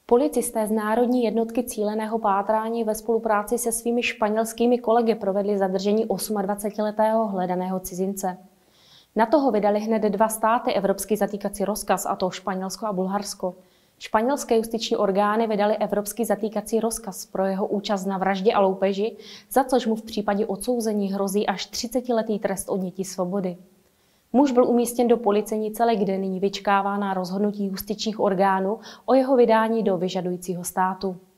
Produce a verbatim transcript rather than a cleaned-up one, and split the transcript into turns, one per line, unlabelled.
Policisté z Národní jednotky cíleného pátrání ve spolupráci se svými španělskými kolegy provedli zadržení osmadvacetiletého hledaného cizince. Na toho vydali hned dva státy evropský zatýkací rozkaz, a to Španělsko a Bulharsko. Španělské justiční orgány vydali evropský zatýkací rozkaz pro jeho účast na vraždě a loupeži, za což mu v případě odsouzení hrozí až třicetiletý trest odnětí svobody. Muž byl umístěn do policejní cely, kde nyní vyčkává na rozhodnutí justičních orgánů o jeho vydání do vyžadujícího státu.